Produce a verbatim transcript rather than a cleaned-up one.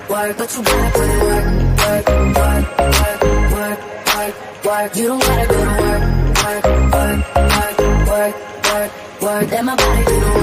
work, but you gotta put in work, work, work, work, work, work, work. You don't gotta go to work, work, work, work, work, work, work. Let my body do the work.